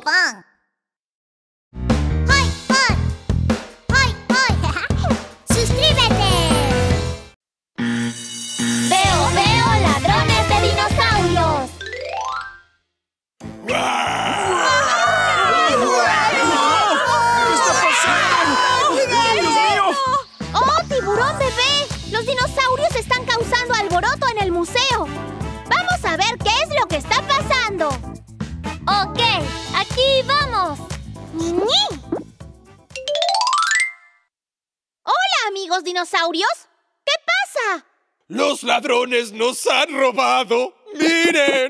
pan. ¡Hoy, hoy! ¡Hoy, hoy! ¡Suscríbete! Veo ladrones de dinosaurios. ¿Qué está pasando? ¡Dios mío! ¡Oh, tiburón bebé! Los dinosaurios están causando alboroto en el museo. Vamos a ver qué es lo que está pasando. Ok, aquí vamos. ¡Niñi! ¡Hola, amigos dinosaurios! ¿Qué pasa? ¡Los ladrones nos han robado! ¡Miren!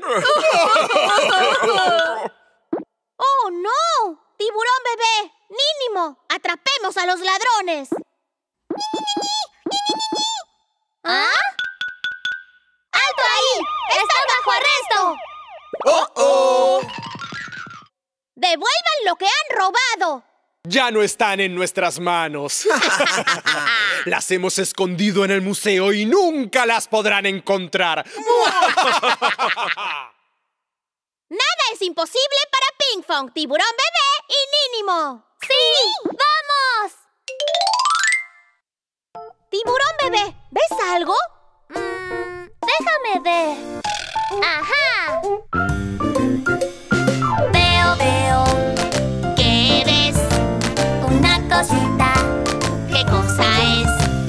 ¡Oh, no! ¡Tiburón bebé! ¡Nínimo! ¡Atrapemos a los ladrones! ¿Ah? ¡Alto ahí! ¡Están bajo arresto! ¡Oh! ¡Devuelvan lo que han robado! Ya no están en nuestras manos. Las hemos escondido en el museo y nunca las podrán encontrar. ¡Nada es imposible para Ping Fong, Tiburón bebé y Nínimo! ¡Sí! ¡Vamos! Tiburón bebé, ¿ves algo? Déjame ver. ¡Ajá! Veo que ves una cosita. ¿Qué cosa es?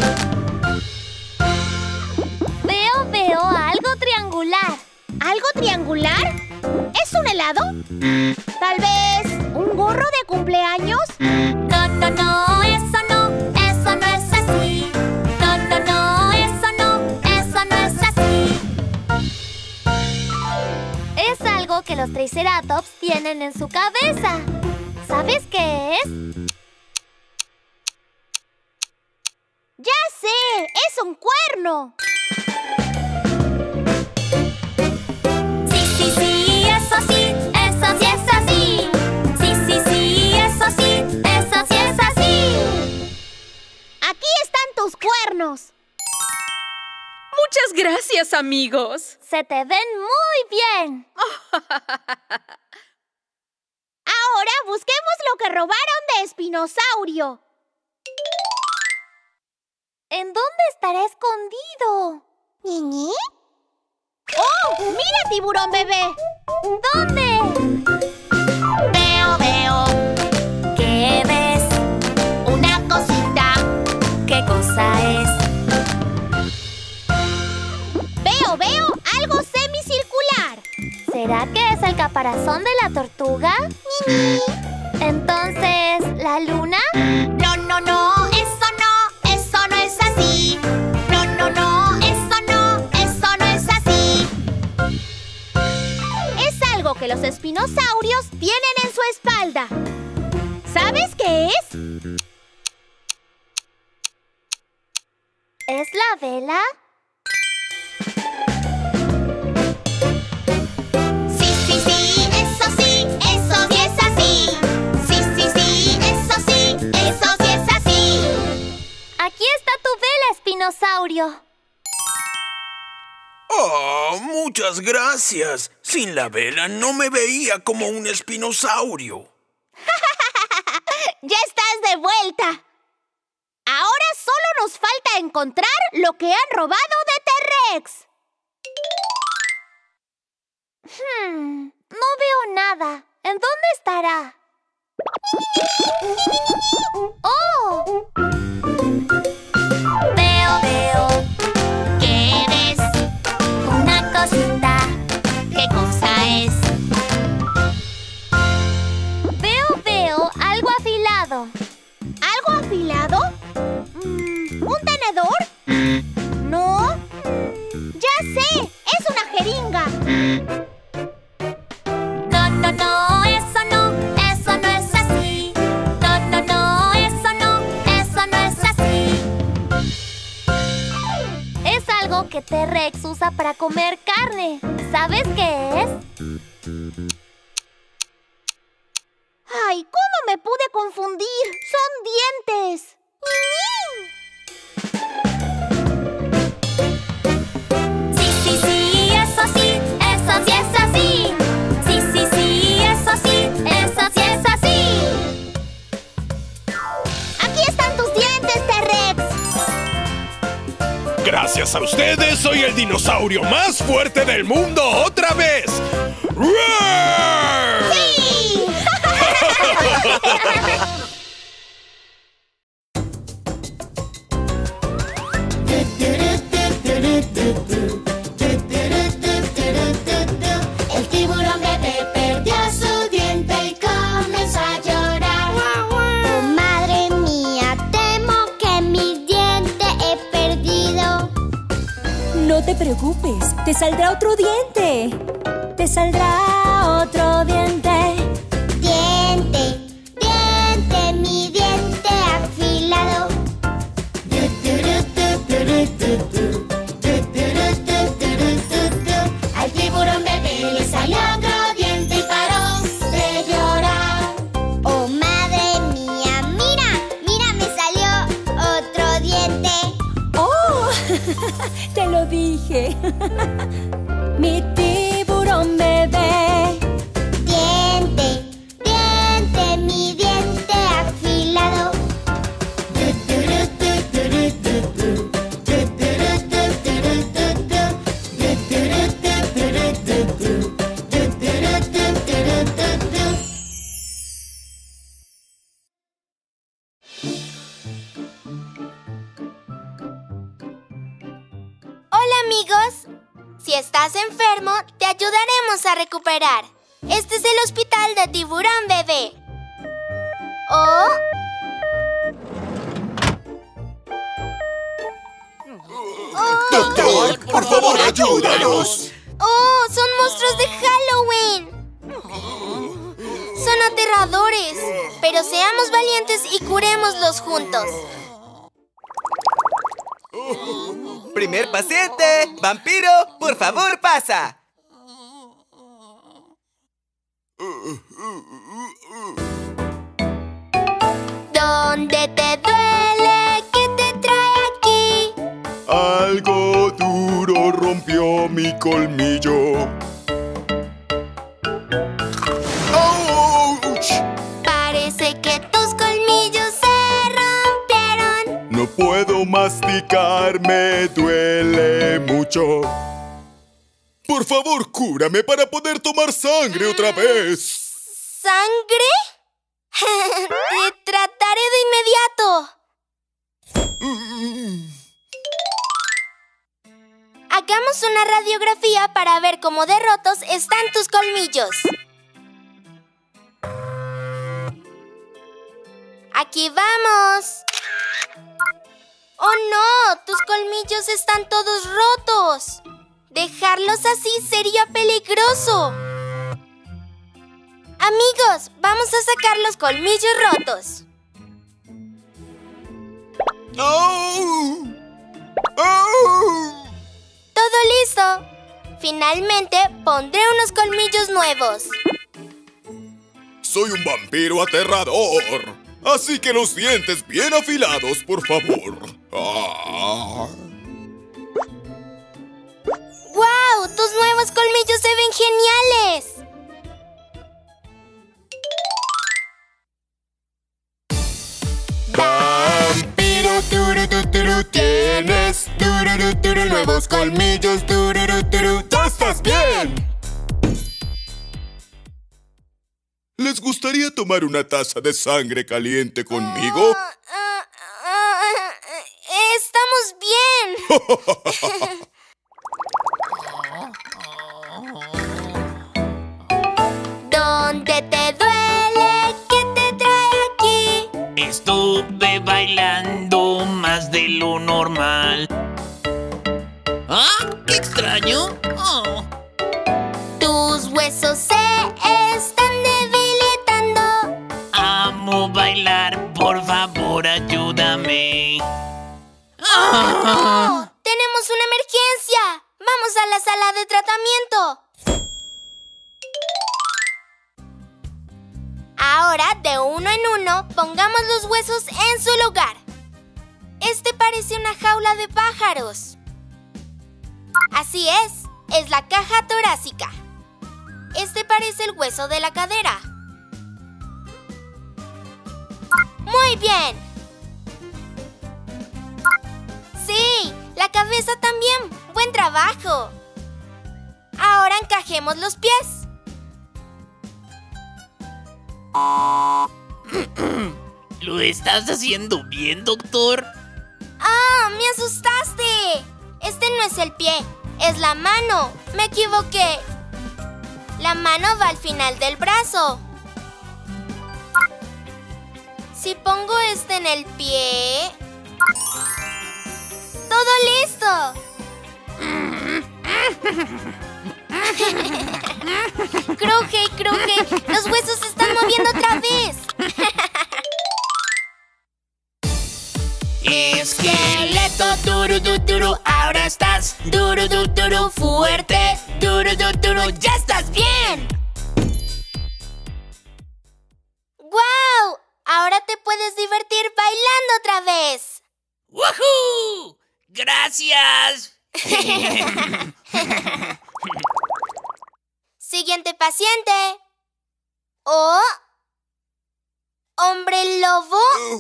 Veo algo triangular. ¿Algo triangular? ¿Es un helado? ¿Tal vez un gorro de cumpleaños? No, eso no es así. No, eso no es así. Es algo que los Triceratops tienen en su cabeza. ¿Sabes qué es? ¡Ya sé! ¡Es un cuerno! Sí, eso sí es así. Sí, eso sí es así. Aquí están tus cuernos. Muchas gracias, amigos. Se te ven muy bien. Ahora busquemos lo que robaron de Espinosaurio. ¿En dónde estará escondido? ¿Niñi? ¡Oh! ¡Mira, tiburón bebé! ¿Dónde? Veo que ves una cosita. ¿Qué cosa es? Veo algo semicircular. ¿Será que es el caparazón de la tortuga? ¡Niñi! ¿Entonces, la luna? No, eso no es así. No, eso no es así. Es algo que los espinosaurios tienen en su espalda. ¿Sabes qué es? ¿Es la vela? Sí, eso sí es así. Sí, eso sí es así. Aquí está tu vela, espinosaurio. ¡Oh, muchas gracias! Sin la vela no me veía como un espinosaurio. ¡Ya estás de vuelta! Ahora solo nos falta encontrar lo que han robado de T-Rex. No veo nada. ¿En dónde estará? ¡Oh! Veo que ves una cosita. ¿Qué cosa es? Veo algo afilado. ¿Algo afilado? ¿Un tenedor? No. ¡Ya sé! ¡Es una jeringa! No, eso no es así. No, eso no es así. Es algo que T-Rex usa para comer carne. ¿Sabes qué es? ¡Ay! ¿Cómo me pude confundir? ¡Son dientes! Sí, eso sí es así. Sí, eso sí Gracias a ustedes, soy el dinosaurio más fuerte del mundo otra vez. ¡Roar! ¡Sí! El tiburón bebé perdió su diente y comenzó a llorar. Oh, madre mía, temo que mi diente he perdido. No te preocupes, te saldrá otro diente. Te saldrá otro diente. Diente, diente, mi diente afilado. Al tiburón bebé le salió otro diente y paró de llorar. Oh, madre mía, mira, mira, me salió otro diente. ¡Oh! Te lo dije. Mi tiburón bebé. Diente, diente, mi diente afilado. Hola amigos, si estás enfermo, te ayudaremos a recuperar. Este es el hospital de Tiburón Bebé. ¿Oh? Doctor, por favor, ayúdanos. ¡Oh! ¡Son monstruos de Halloween! Son aterradores, pero seamos valientes y curémoslos juntos. ¡Primer paciente! ¡Vampiro, por favor, pasa! ¿Dónde te duele? ¿Qué te trae aquí? Algo duro rompió mi colmillo. ¡Auch! Parece que tus colmillos se rompieron. No puedo masticar, me duele mucho. Por favor, cúrame para poder tomar sangre otra vez. ¿Sangre? Te trataré de inmediato. Hagamos una radiografía para ver cómo de rotos están tus colmillos. ¡Aquí vamos! ¡Oh no! ¡Tus colmillos están todos rotos! Dejarlos así sería peligroso. Amigos, vamos a sacar los colmillos rotos. ¡Au! ¡Au! ¡Todo listo! Finalmente pondré unos colmillos nuevos. Soy un vampiro aterrador. Así que los dientes bien afilados, por favor. Ah. ¡Guau! ¡Tus nuevos colmillos se ven geniales! Vampiro, tururuturu, tienes tururuturu, nuevos colmillos, tururuturu, ¡ya estás bien! ¿Les gustaría tomar una taza de sangre caliente conmigo? Estamos bien. ¿Dónde te duele? ¿Qué te trae aquí? Estuve bailando más de lo normal. ¡Ah! ¡Qué extraño! Oh. Tus huesos se están debilitando. Amo bailar, por favor, ayúdame. ¡Ah! ¡Tenemos una emergencia! ¡Vamos a la sala de tratamiento! Ahora, de uno en uno, pongamos los huesos en su lugar. Este parece una jaula de pájaros. Así es la caja torácica. Este parece el hueso de la cadera. ¡Muy bien! ¡Sí! La cabeza también. ¡Buen trabajo! Ahora encajemos los pies. ¿Lo estás haciendo bien, doctor? ¡Ah! ¡Me asustaste! Este no es el pie, es la mano. Me equivoqué. La mano va al final del brazo. Si pongo este en el pie... ¡Todo listo! ¡Cruje, cruje! ¡Los huesos se están moviendo otra vez! Esqueleto, duro, duro, ahora estás duro, duro, fuerte, duro, duro, ya estás bien. ¡Guau! Ahora te puedes divertir bailando otra vez. ¡Woohoo! ¡Gracias! Siguiente paciente. ¿Oh? ¿Hombre lobo?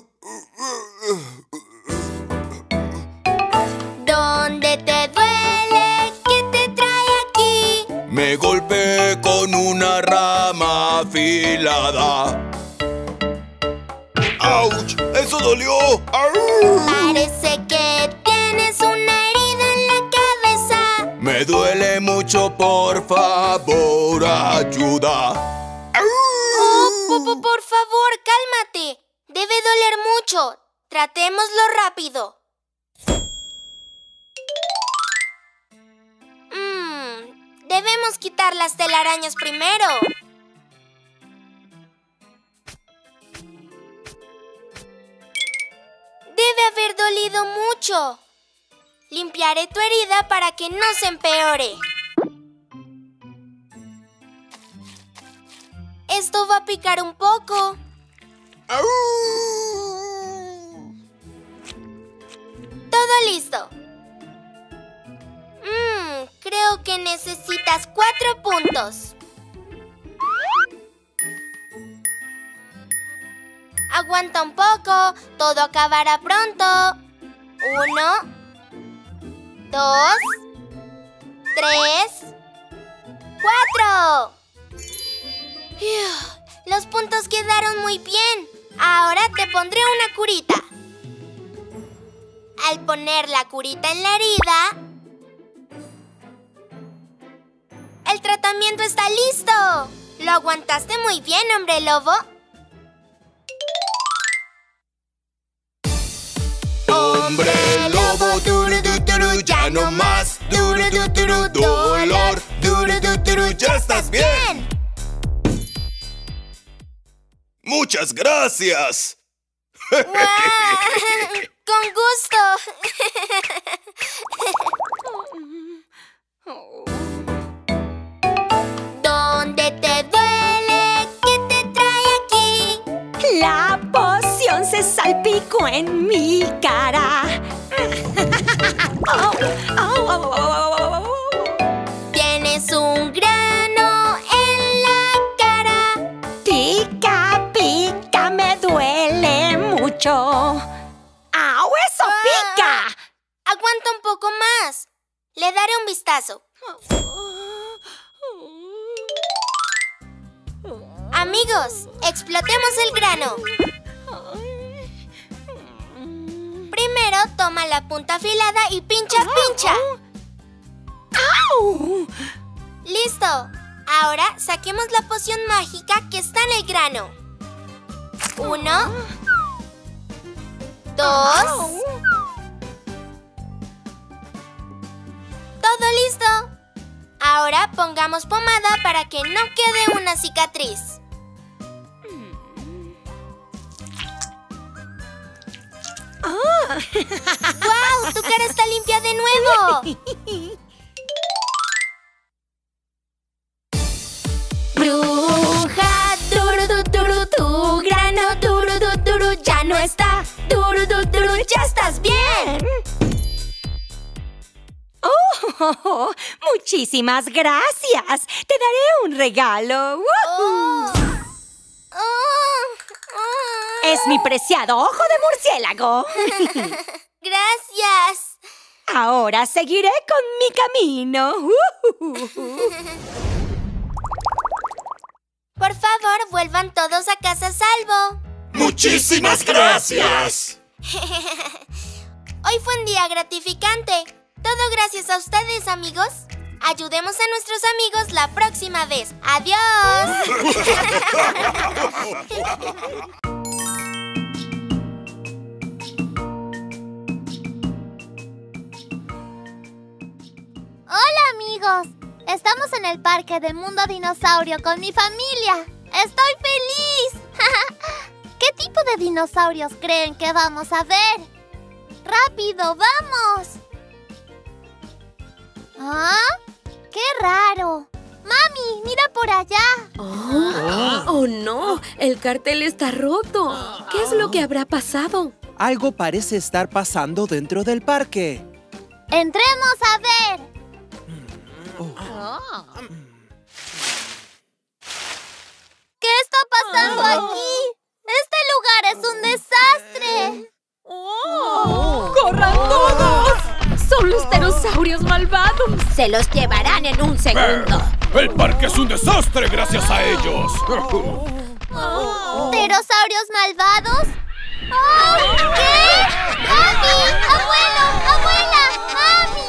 ¿Dónde te duele? ¿Qué te trae aquí? Me golpeé con una rama afilada. ¡Auch! ¡Eso dolió! ¡Au! Parece que tienes una herida en la cabeza. Me duele mucho, por favor, ayuda. Oh, por favor, cálmate. Debe doler mucho. Tratémoslo rápido. Debemos quitar las telarañas primero. Debe haber dolido mucho. Limpiaré tu herida para que no se empeore. Esto va a picar un poco. Todo listo. Creo que necesitas 4 puntos. Aguanta un poco, todo acabará pronto. 1, 2, 3, 4. Los puntos quedaron muy bien. Ahora te pondré una curita. Al poner la curita en la herida, el tratamiento está listo. Lo aguantaste muy bien, hombre lobo. Hombre lobo, duro, duro, ya no más. Duro, duro, dolor. Duro, duro, ya estás bien. ¡Muchas gracias! ¡Con gusto! ¿Dónde te duele? ¿Qué te trae aquí? La poción se salpicó en mi cara. Tienes un grano en la cara. Pica, pica, me duele mucho. ¡Au! ¡Eso pica! Aguanta un poco más. Le daré un vistazo. Amigos, explotemos el grano. Primero toma la punta afilada y pincha, pincha. ¡Au! ¡Listo! Ahora saquemos la poción mágica que está en el grano. 1, 2. ¡Todo listo! Ahora pongamos pomada para que no quede una cicatriz. ¡Guau! ¡Tu cara está limpia de nuevo! Bruja, duro, tu grano, duro, ya no está. Duro, ya estás bien. Oh, muchísimas gracias. Te daré un regalo. Es mi preciado ojo de murciélago. Gracias. Ahora seguiré con mi camino. Por favor, vuelvan todos a casa a salvo. ¡Muchísimas gracias! Hoy fue un día gratificante. Todo gracias a ustedes, amigos. Ayudemos a nuestros amigos la próxima vez. ¡Adiós! Hola, amigos. Estamos en el parque de Mundo Dinosaurio con mi familia. ¡Estoy feliz! ¿Qué tipo de dinosaurios creen que vamos a ver? ¡Rápido, vamos! ¿Ah? ¡Qué raro! ¡Mami, mira por allá! ¡Oh, no! El cartel está roto. ¿Qué es lo que habrá pasado? Algo parece estar pasando dentro del parque. ¡Entremos a ver! ¿Qué está pasando aquí? ¡Este lugar es un desastre! ¡Corran todos! ¡Son los pterosaurios malvados! Se los llevarán en un segundo. ¡El parque es un desastre gracias a ellos! ¿Pterosaurios malvados? ¡Oh! ¿Qué? ¡Mami! ¡Abuelo! ¡Abuela! ¡Mami!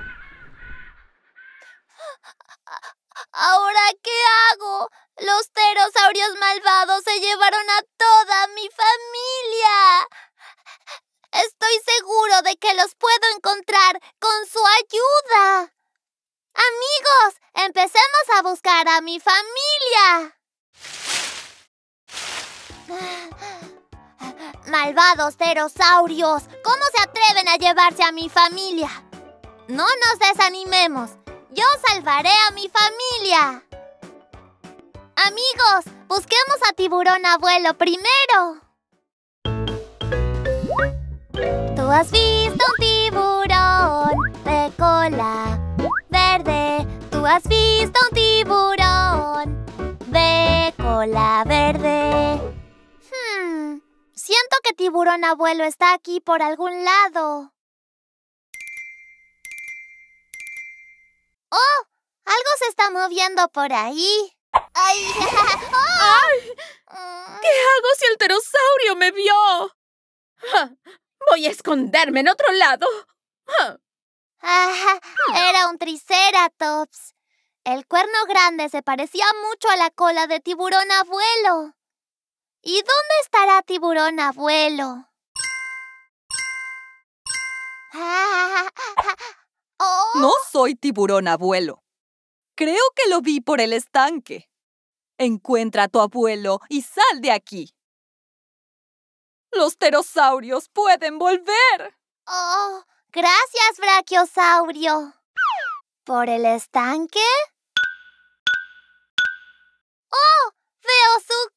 ¿Ahora qué hago? Los pterosaurios malvados se llevaron a toda mi familia. Estoy seguro de que los puedo encontrar con su ayuda. Amigos, empecemos a buscar a mi familia. Malvados pterosaurios, ¿cómo se atreven a llevarse a mi familia? No nos desanimemos. Yo salvaré a mi familia. Amigos, busquemos a Tiburón Abuelo primero. ¿Tú has visto un tiburón de cola verde? ¿Tú has visto un tiburón de cola verde? Siento que Tiburón Abuelo está aquí por algún lado. ¡Oh! Algo se está moviendo por ahí. ¡Ay! ¡Oh! ¡Ay! ¿Qué hago si el pterosaurio me vio? Voy a esconderme en otro lado. Era un triceratops. El cuerno grande se parecía mucho a la cola de Tiburón Abuelo. ¿Y dónde estará Tiburón Abuelo? ¡Oh! No soy Tiburón Abuelo. Creo que lo vi por el estanque. Encuentra a tu abuelo y sal de aquí. Los pterosaurios pueden volver. ¡Oh! Gracias, Brachiosaurio. ¿Por el estanque? ¡Oh! ¡Veo su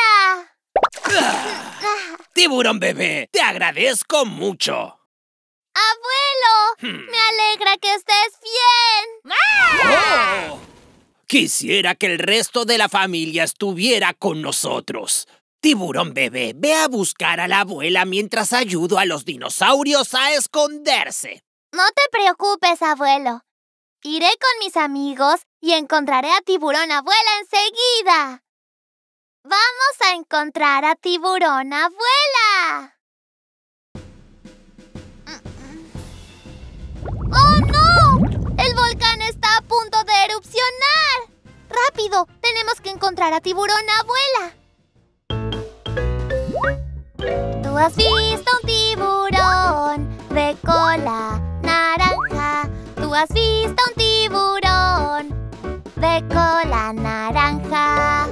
cola! Tiburón bebé, te agradezco mucho. ¡Abuelo! Me alegra que estés bien. ¡Oh! Quisiera que el resto de la familia estuviera con nosotros. Tiburón bebé, ve a buscar a la abuela mientras ayudo a los dinosaurios a esconderse. No te preocupes, abuelo. Iré con mis amigos y encontraré a Tiburón Abuela enseguida. ¡Vamos a encontrar a Tiburón Abuela! ¡Oh, no! ¡El volcán está a punto de erupcionar! ¡Rápido! Tenemos que encontrar a Tiburón Abuela. ¿Tú has visto un tiburón de cola naranja? ¿Tú has visto un tiburón de cola naranja?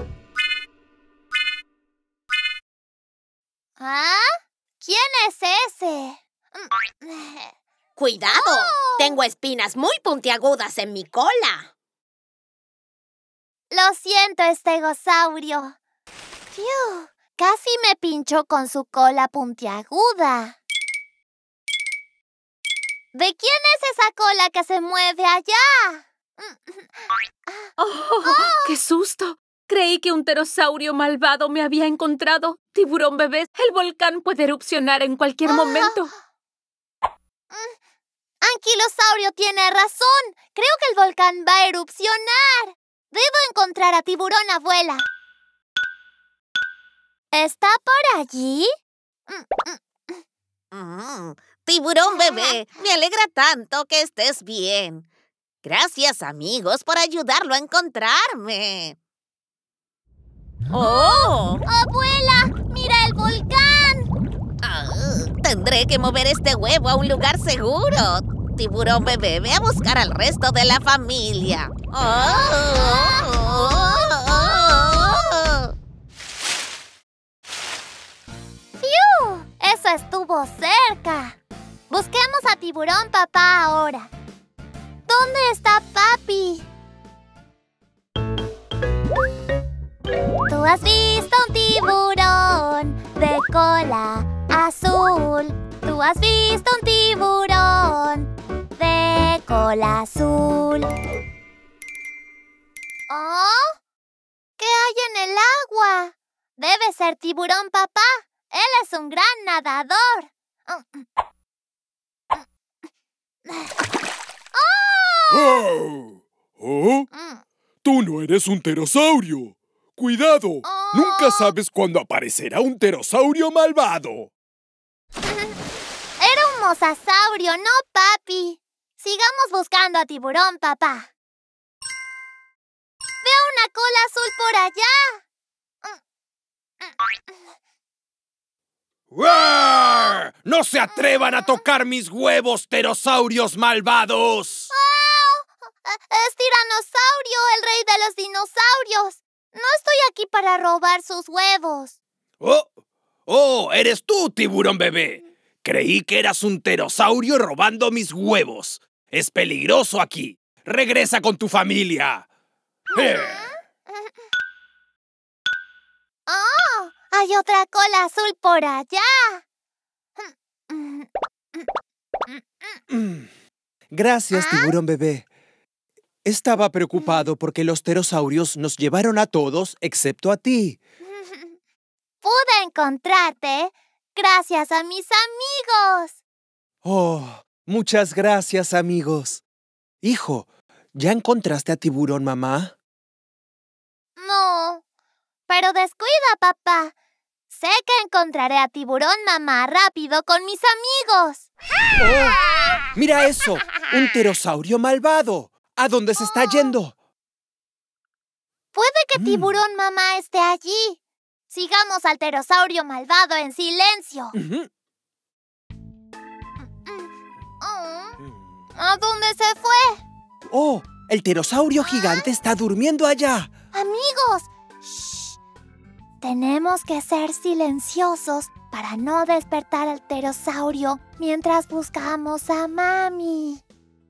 ¿Ah? ¿Quién es ese? ¡Cuidado! ¡Oh! Tengo espinas muy puntiagudas en mi cola. Lo siento, estegosaurio. ¡Fiu! Casi me pinchó con su cola puntiaguda. ¿De quién es esa cola que se mueve allá? ¡Oh! ¡Qué susto! Creí que un pterosaurio malvado me había encontrado. Tiburón bebé, el volcán puede erupcionar en cualquier momento. Anquilosaurio tiene razón. Creo que el volcán va a erupcionar. Debo encontrar a Tiburón Abuela. ¿Está por allí? Tiburón Bebé, me alegra tanto que estés bien. Gracias, amigos, por ayudarlo a encontrarme. ¡Oh! ¡Abuela! ¡Mira el volcán! Tendré que mover este huevo a un lugar seguro. Tiburón Bebé, ve a buscar al resto de la familia. ¡Fiu! Eso estuvo cerca. Busquemos a Tiburón Papá ahora. ¿Dónde está Papi? ¿Tú has visto un tiburón de cola azul? ¿Tú has visto un tiburón de cola azul? ¿Oh? ¿Qué hay en el agua? Debe ser Tiburón Papá. Él es un gran nadador. ¡Oh! ¿Oh? ¡Tú no eres un pterosaurio! ¡Cuidado! Nunca sabes cuándo aparecerá un pterosaurio malvado. Era un mosasaurio, no Papi. Sigamos buscando a Tiburón Papá. Veo una cola azul por allá. ¡Uah! ¡No se atrevan a tocar mis huevos, pterosaurios malvados! Es Tiranosaurio, el rey de los dinosaurios. No estoy aquí para robar sus huevos. ¡Oh! ¡Eres tú, Tiburón Bebé! Creí que eras un pterosaurio robando mis huevos. Es peligroso aquí. ¡Regresa con tu familia! ¡Oh! Hay otra cola azul por allá. Gracias, Tiburón Bebé. Estaba preocupado porque los pterosaurios nos llevaron a todos excepto a ti. Pude encontrarte gracias a mis amigos. Oh, muchas gracias, amigos. Hijo, ¿ya encontraste a Tiburón Mamá? No, pero descuida, papá. Sé que encontraré a Tiburón Mamá rápido con mis amigos. ¡Oh! ¡Mira eso! ¡Un pterosaurio malvado! ¿A dónde se está yendo? Puede que Tiburón Mamá esté allí. Sigamos al pterosaurio malvado en silencio. ¿A dónde se fue? ¡Oh! El pterosaurio gigante está durmiendo allá. Amigos, shh. Tenemos que ser silenciosos para no despertar al pterosaurio mientras buscamos a Mami.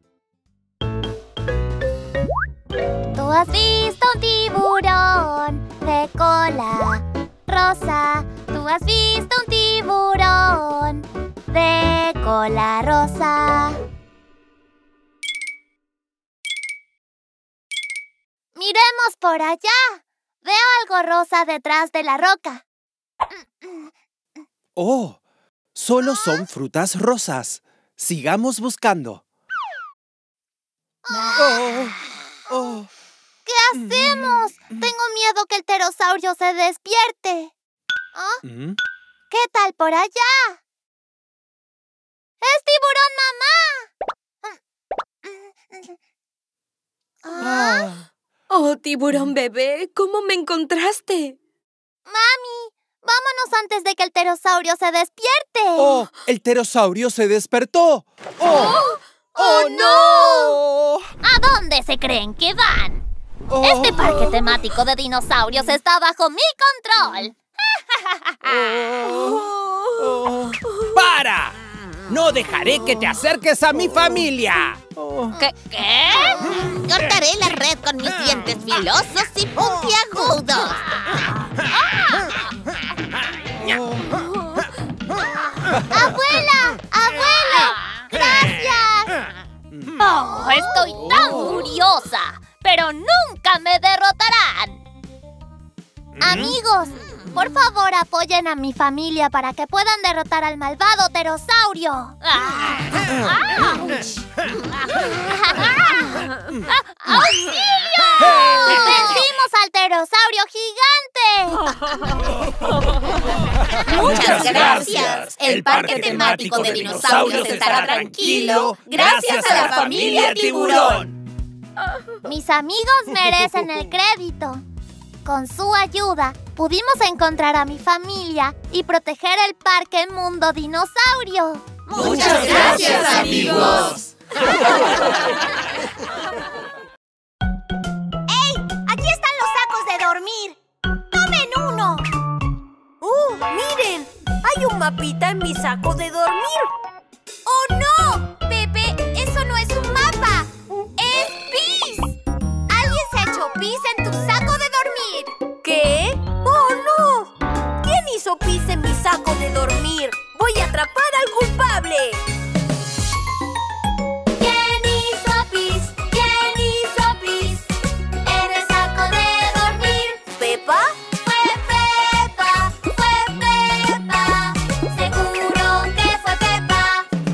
¿Tú has visto un tiburón de cola rosa? ¿Tú has visto un tiburón de cola rosa? Miremos por allá. Veo algo rosa detrás de la roca. ¡Oh! Solo son frutas rosas. Sigamos buscando. ¿Qué hacemos? Tengo miedo que el pterosaurio se despierte. ¿Qué tal por allá? ¡Es Tiburón Mamá! Oh, Tiburón Bebé, ¿cómo me encontraste? Mami, vámonos antes de que el pterosaurio se despierte. ¡Oh! ¡El pterosaurio se despertó! ¡Oh! ¡Oh, no! ¿A dónde se creen que van? Este parque temático de dinosaurios está bajo mi control. ¡Para! ¡No dejaré que te acerques a mi familia! ¿Qué? Cortaré la red con mis dientes filosos y puntiagudos. ¡Abuela! ¡Abuela! ¡Gracias! ¡Oh, estoy tan furiosa! ¡Pero nunca me derrotarán! Amigos, Por favor, apoyen a mi familia para que puedan derrotar al malvado pterosaurio. ¡Auch! ¡Auxilio! ¡Vencimos al pterosaurio gigante! Muchas gracias. El parque temático de dinosaurios estará tranquilo gracias a la familia Tiburón. Mis amigos merecen el crédito. Con su ayuda, pudimos encontrar a mi familia y proteger el Parque Mundo Dinosaurio. ¡Muchas gracias, amigos! ¡Ey! ¡Aquí están los sacos de dormir! ¡Tomen uno! ¡Miren! ¡Hay un mapita en mi saco de dormir! ¡Oh, no! Pepe, eso no es un mapa. ¡Es pis! ¡Alguien se ha hecho pis en tu saco de dormir! ¿Qué? ¡Oh, no! ¿Quién hizo pis en mi saco de dormir? ¡Voy a atrapar al culpable! ¿Quién hizo pis? ¿Quién hizo pis en el saco de dormir? ¿Pepa? Fue Pepa, fue Pepa. Seguro que fue Pepa.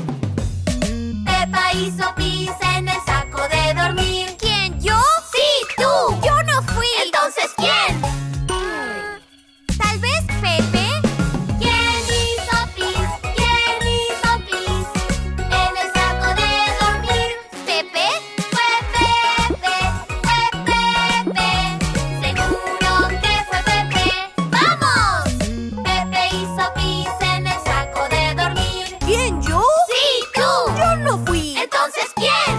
Pepa hizo pis en el saco de dormir. ¿Quién, yo? ¡Sí, tú! ¡Yo no fui! ¿Entonces quién? ¿Tal vez Pepe? ¿Quién hizo pis? ¿Quién hizo pis en el saco de dormir? ¿Pepe? Fue Pepe, fue Pepe. Seguro que fue Pepe. ¡Vamos! Pepe hizo pis en el saco de dormir. ¿Quién, yo? ¡Sí, tú! ¡Yo no fui! ¿Entonces quién?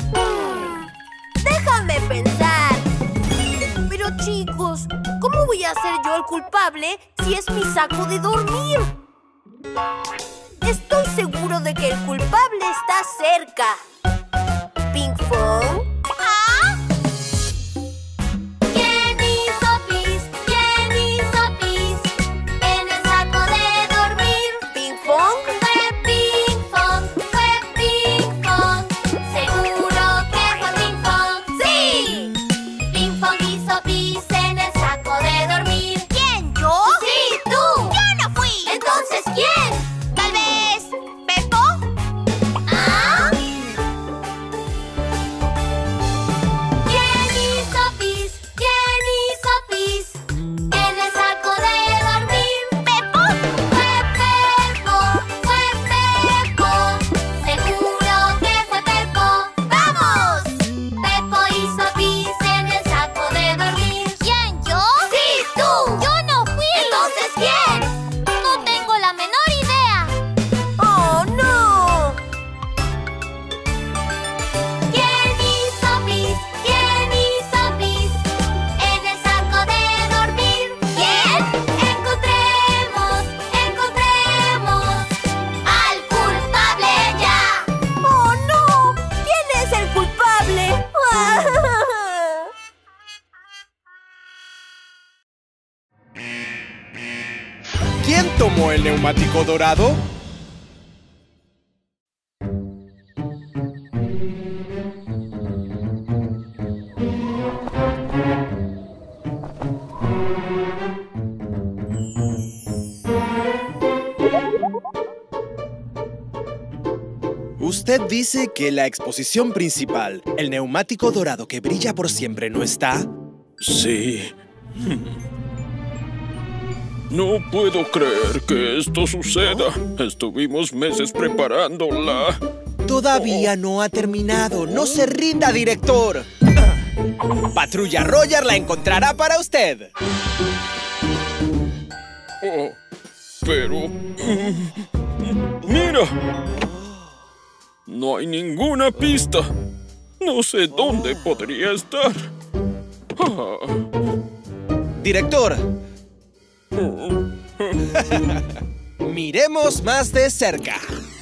Déjame pensar. Pero chicos, ¿cómo voy a ser yo el culpable si es mi saco de dormir? Estoy seguro de que el culpable está cerca. ¿Ping Pong? ¿Quién hizo pis? ¿Quién hizo pis en el saco de dormir? ¿Ping Pong? Fue Ping Pong, fue Ping Pong. Seguro que fue Ping Pong. ¡Sí! Ping Pong hizo pis en el saco de dormir. ¿Quién, yo? ¡Sí, tú! ¡Yo no fui! ¿Entonces quién? ¿Tal vez Pepo? ¿Ah? ¿Quién hizo pis? ¿Quién hizo pis en el saco de dormir? ¿Pepo? Fue Pepo, fue Pepo. Seguro que fue Pepo. ¡Vamos! Pepo hizo pis en el saco de dormir. ¿Quién, yo? ¡Sí, tú! ¡Yo no fui! ¿Entonces quién? No tengo la menor idea. ¡Oh, no! ¿Quién hizo pis? ¿Quién hizo pis en el saco de dormir? ¿Quién? Encontremos, encontremos al culpable ya. ¡Oh, no! ¿Quién es el culpable? ¿Quién tomó el neumático dorado? Usted dice que la exposición principal, el neumático dorado que brilla por siempre, ¿no está? Sí. No puedo creer que esto suceda. Estuvimos meses preparándola. Todavía no ha terminado. ¡No se rinda, director! Patrulla Roger la encontrará para usted. Oh, pero... ¡Mira! No hay ninguna pista. No sé dónde podría estar. Director. Miremos más de cerca.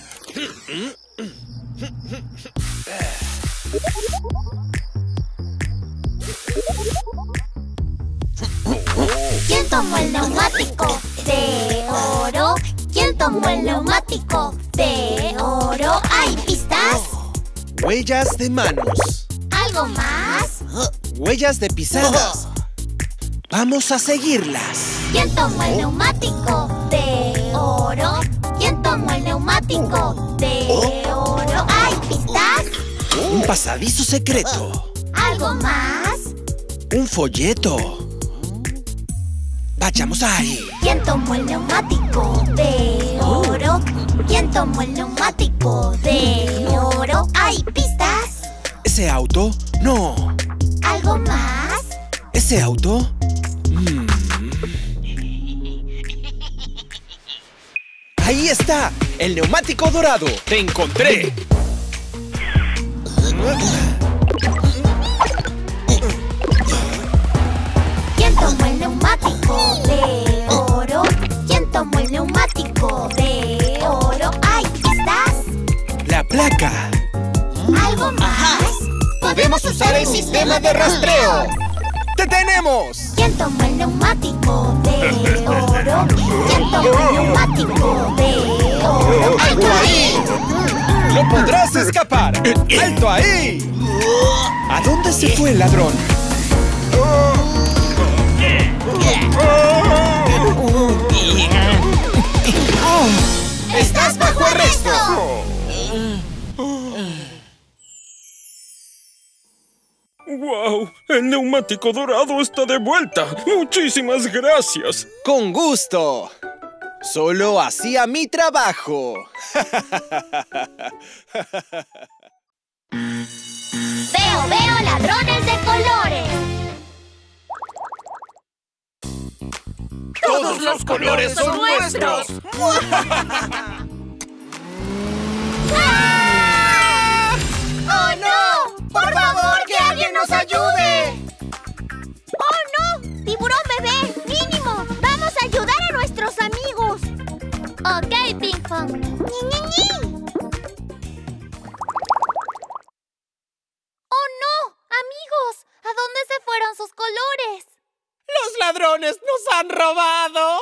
¿Quién tomó el neumático de oro? ¿Quién tomó el neumático de oro? ¿Hay pistas? Huellas de manos. ¿Algo más? Huellas de pisadas. Vamos a seguirlas. ¿Quién tomó el neumático de oro? ¿Quién tomó el neumático de oro? ¿Hay pistas? Un pasadizo secreto. ¿Algo más? Un folleto. Vayamos ahí. ¿Quién tomó el neumático de oro? ¿Quién tomó el neumático de oro? ¿Hay pistas? ¿Ese auto? No. ¿Algo más? ¿Ese auto? ¡Ahí está! ¡El neumático dorado! ¡Te encontré! ¿Quién tomó el neumático de oro? ¿Quién tomó el neumático de oro? ¿Hay pistas? ¡La placa! ¿Algo más? ¡Podemos usar el sistema de rastreo! ¡Te tenemos! ¿Quién tomó el neumático de oro? ¿Quién tomó el neumático de oro? ¡Alto ahí! ¡No podrás escapar! ¡Alto ahí! ¿A dónde se fue el ladrón? ¡Estás bajo arresto! ¡Wow! ¡El neumático dorado está de vuelta! ¡Muchísimas gracias! ¡Con gusto! Solo hacía mi trabajo. Veo ladrones de colores. ¡Todos los colores son nuestros! ¡Ah! ¡Oh, no! ¡Por favor, que alguien nos ayude! ¡Oh, no! ¡Tiburón bebé! ¡Mínimo! ¡Vamos a ayudar a nuestros amigos! Ok, Ping Pong. ¡Ni! ¡Oh, no! Amigos, ¿a dónde se fueron sus colores? ¡Los ladrones nos han robado!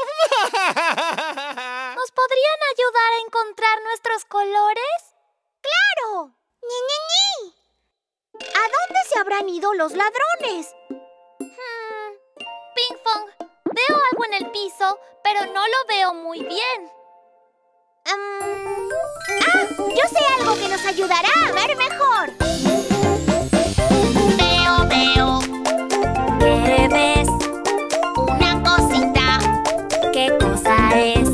¿Nos podrían ayudar a encontrar nuestros colores? ¡Claro! ¡Ni! ¿A dónde se habrán ido los ladrones? Ping Pong, veo algo en el piso, pero no lo veo muy bien. Yo sé algo que nos ayudará a ver mejor. Veo. ¿Qué ves? Una cosita. ¿Qué cosa es?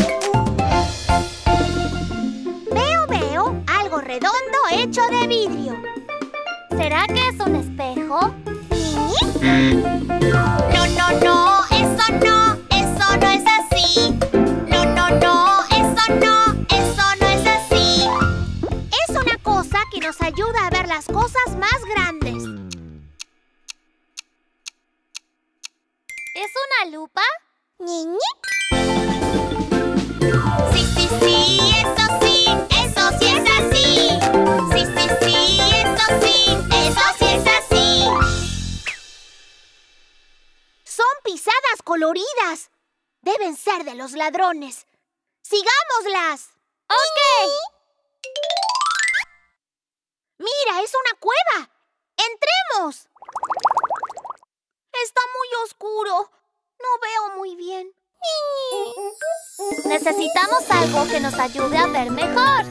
Veo algo redondo hecho de vidrio. ¿Será que es un espejo? No, eso no es así. No, eso no es así. Es una cosa que nos ayuda a ver las cosas más grandes. ¿Es una lupa? Sí, eso sí es así. Sí, eso sí es así. Son pisadas coloridas. Deben ser de los ladrones. ¡Sigámoslas! ¡Ok! ¡Mira, es una cueva! ¡Entremos! Está muy oscuro. No veo muy bien. Necesitamos algo que nos ayude a ver mejor.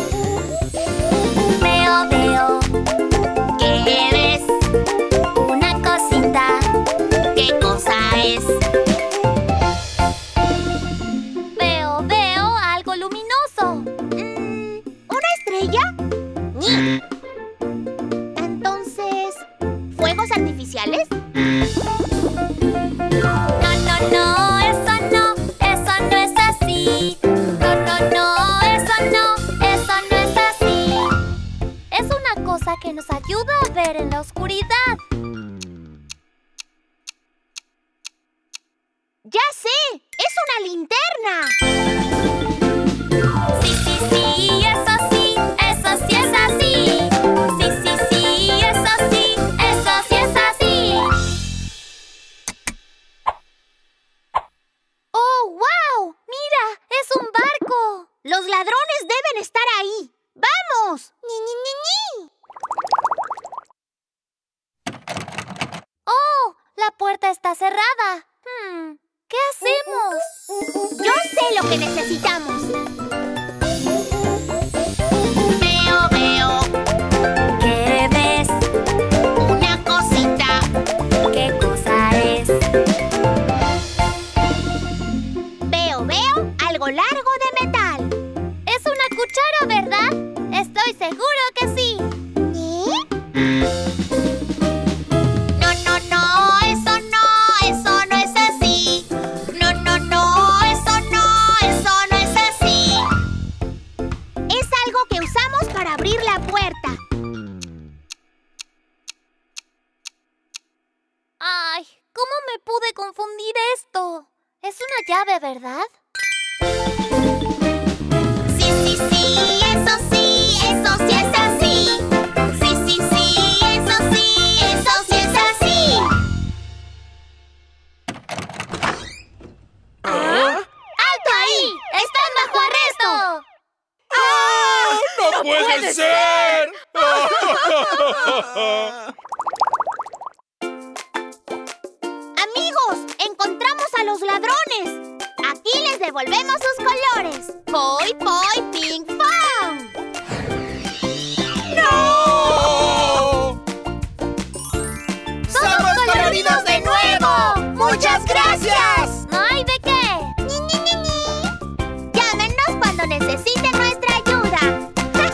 Veo. ¿Qué ves? Una cosita. ¿Qué cosa es? Veo algo luminoso. ¿Una estrella? Entonces, ¿fuegos artificiales? No, eso no es así. No, eso no es así. Es una cosa que nos ayuda a ver en la oscuridad. ¡Ya sé! ¡Es una linterna! Sí, eso sí es así. Sí, eso sí es así. ¡Oh, wow! ¡Mira! ¡Es un barco! ¡Los ladrones deben estar ahí! ¡Vamos! ¡Oh! La puerta está cerrada. ¿Qué hacemos? Yo sé lo que necesitamos. Veo, veo. ¿Qué ves? Una cosita. ¿Qué cosa es? Veo algo largo de metal. Es una cuchara, ¿verdad? Estoy seguro que sí. Eso no es así. No, eso no es así. Es algo que usamos para abrir la puerta. Ay, ¿cómo me pude confundir esto? Es una llave, ¿verdad? Sí, eso sí es así. Sí, eso sí es así. ¡Alto ahí! ¡Están bajo arresto! ¡No puede ser! ¡Amigos! ¡Encontramos a los ladrones! Aquí les devolvemos sus colores. ¡Poi, poi, ping, pong! ¡No! ¡Somos coloridos de nuevo! ¡Muchas gracias! ¿No hay de qué? Llámenos cuando necesiten nuestra ayuda.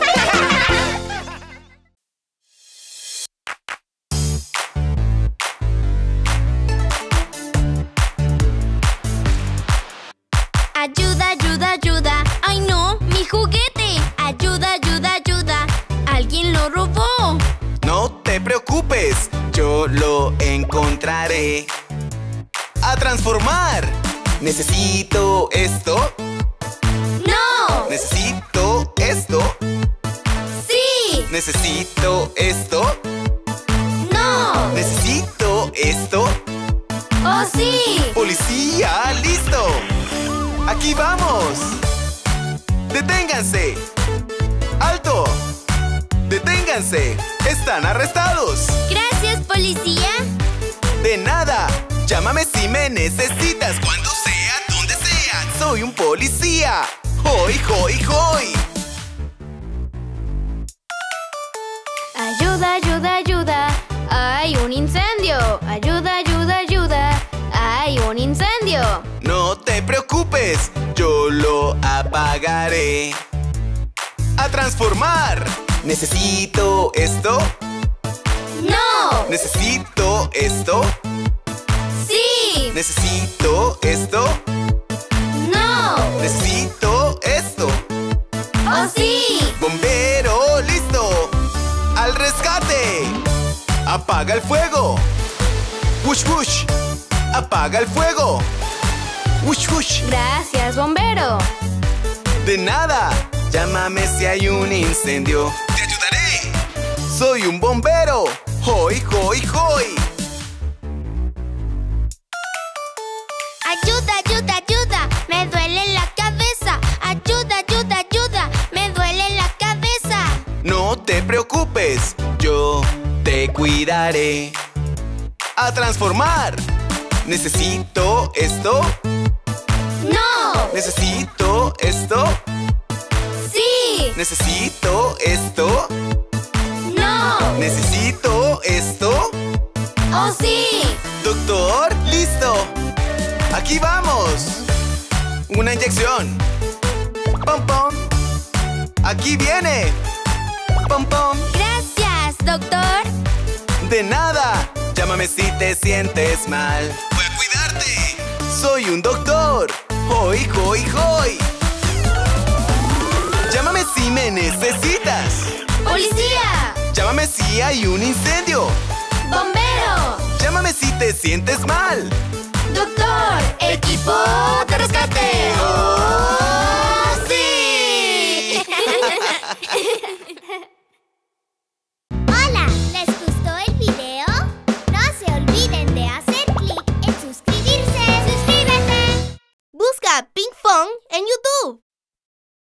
Ayuda, ayuda, ayuda. ¡Ay no! ¡Mi juguete! Ayuda, ayuda, ayuda. ¡Alguien lo robó! No te preocupes, yo lo encontraré. ¡A transformar! Necesito esto. ¡No! Necesito esto. ¡Sí! Necesito esto. ¡No! Necesito esto. ¡Oh, sí! ¡Policía, listo! ¡Aquí vamos! ¡Deténganse! ¡Alto! ¡Deténganse! ¡Están arrestados! Gracias, policía. De nada. Llámame si me necesitas, cuando sea, donde sea. Soy un policía. ¡Hoy, hoy, hoy! Ayuda, ayuda, ayuda. ¡Hay un incendio! Ayuda, ayuda, ayuda. ¡Hay un incendio! No te preocupes, yo lo apagaré. ¡A transformar! Necesito esto. ¡No! Necesito esto. ¡Sí! Necesito esto. ¡No! Necesito esto. ¡Oh, sí! ¡Bombero, listo! ¡Al rescate! ¡Apaga el fuego! ¡Wush, wush! ¡Apaga el fuego! ¡Wush, wush! Gracias, bombero. De nada. Llámame si hay un incendio. ¡Te ayudaré! ¡Soy un bombero! ¡Hoy, hoy, hoy! Ayuda, ayuda, ayuda. Me duele la cabeza. Ayuda, ayuda, ayuda. Me duele la cabeza. No te preocupes, yo te cuidaré. ¡A transformar! Necesito esto. ¡No! Necesito esto. ¡Sí! Necesito esto. ¡No! Necesito esto. ¡Oh, sí! Doctor, listo. Aquí vamos. Una inyección. Pom, pom. Aquí viene. Pom, pom. Gracias, doctor. De nada. Llámame si te sientes mal. Voy a cuidarte. Soy un doctor. Hoy, hoy, hoy. Llámame si me necesitas. ¡Policía! Llámame si hay un incendio. ¡Bombero! Llámame si te sientes mal. ¡Doctor! ¡Equipo de rescate! ¡Oh!